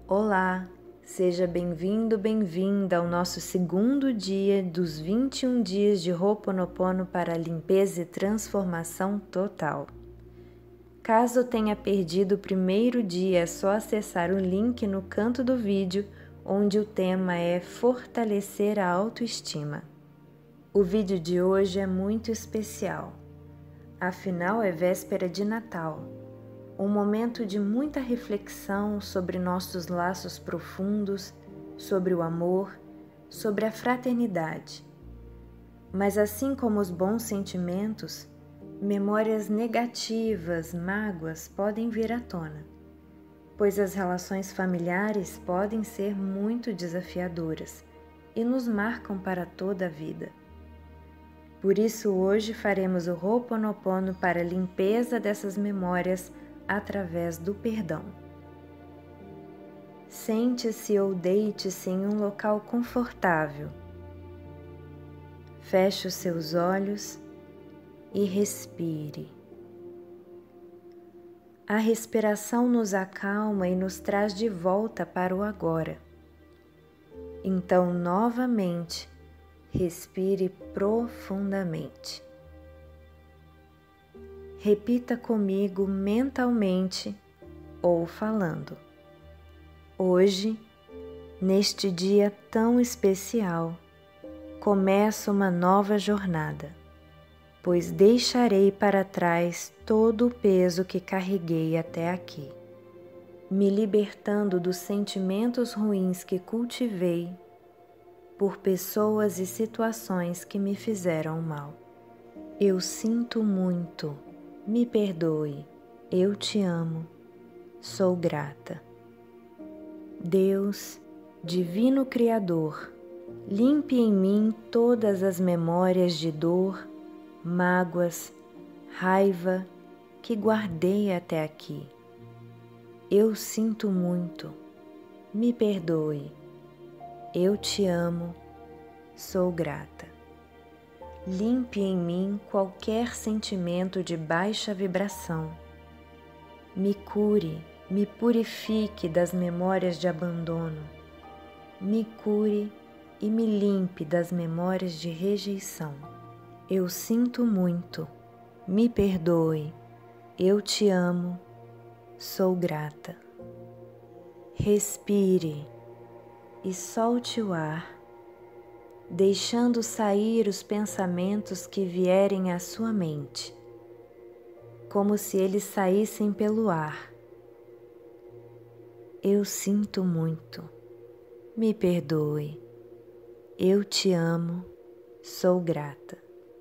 Olá, seja bem-vindo, bem-vinda ao nosso segundo dia dos 21 dias de Ho'oponopono para limpeza e transformação total. Caso tenha perdido o primeiro dia, é só acessar o link no canto do vídeo, onde o tema é fortalecer a autoestima. O vídeo de hoje é muito especial, afinal é véspera de Natal. Um momento de muita reflexão sobre nossos laços profundos, sobre o amor, sobre a fraternidade. Mas assim como os bons sentimentos, memórias negativas, mágoas podem vir à tona, pois as relações familiares podem ser muito desafiadoras e nos marcam para toda a vida. Por isso hoje faremos o Ho'oponopono para a limpeza dessas memórias através do perdão. Sente-se ou deite-se em um local confortável. Feche os seus olhos e respire. A respiração nos acalma e nos traz de volta para o agora. Então, novamente, respire profundamente. Repita comigo mentalmente ou falando. Hoje, neste dia tão especial, começa uma nova jornada, pois deixarei para trás todo o peso que carreguei até aqui, me libertando dos sentimentos ruins que cultivei por pessoas e situações que me fizeram mal. Eu sinto muito. Me perdoe, eu te amo, sou grata. Deus, Divino Criador, limpe em mim todas as memórias de dor, mágoas, raiva que guardei até aqui. Eu sinto muito, me perdoe, eu te amo, sou grata. Limpe em mim qualquer sentimento de baixa vibração. Me cure, me purifique das memórias de abandono. Me cure e me limpe das memórias de rejeição. Eu sinto muito, me perdoe, eu te amo, sou grata. Respire e solte o ar, deixando sair os pensamentos que vierem à sua mente, como se eles saíssem pelo ar. Eu sinto muito, me perdoe, eu te amo, sou grata.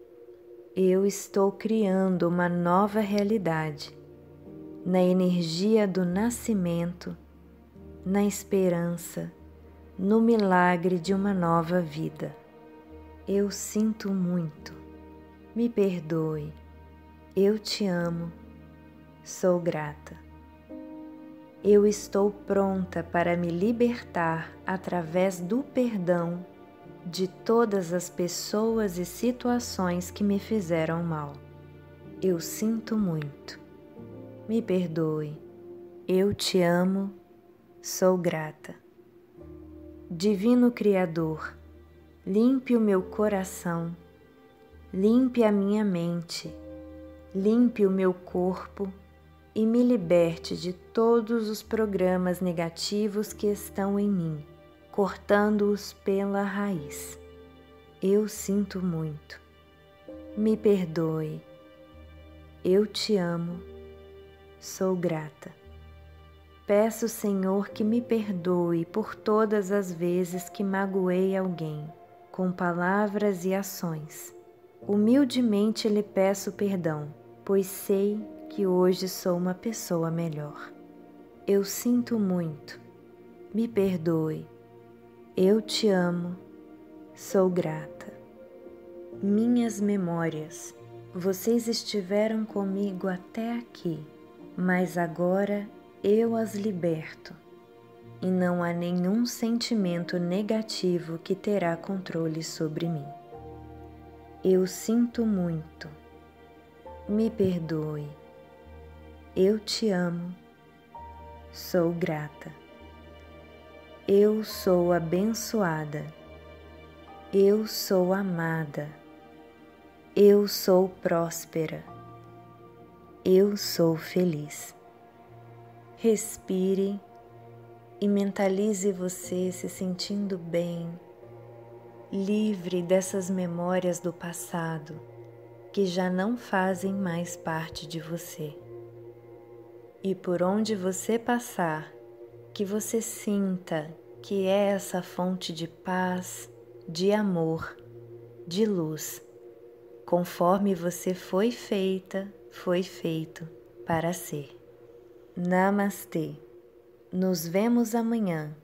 Eu estou criando uma nova realidade, na energia do nascimento, na esperança, no milagre de uma nova vida. Eu sinto muito, me perdoe, eu te amo, sou grata. Eu estou pronta para me libertar através do perdão de todas as pessoas e situações que me fizeram mal. Eu sinto muito, me perdoe, eu te amo, sou grata. Divino Criador, limpe o meu coração, limpe a minha mente, limpe o meu corpo e me liberte de todos os programas negativos que estão em mim, cortando-os pela raiz. Eu sinto muito. Me perdoe. Eu te amo. Sou grata. Peço, Senhor, que me perdoe por todas as vezes que magoei alguém, com palavras e ações. Humildemente lhe peço perdão, pois sei que hoje sou uma pessoa melhor. Eu sinto muito. Me perdoe. Eu te amo. Sou grata. Minhas memórias. Vocês estiveram comigo até aqui, mas agora eu as liberto. E não há nenhum sentimento negativo que terá controle sobre mim. Eu sinto muito. Me perdoe. Eu te amo. Sou grata. Eu sou abençoada. Eu sou amada. Eu sou próspera. Eu sou feliz. Respire e mentalize você se sentindo bem, livre dessas memórias do passado que já não fazem mais parte de você. E por onde você passar, que você sinta que é essa fonte de paz, de amor, de luz, conforme você foi feita, foi feito para ser. Namastê. Nos vemos amanhã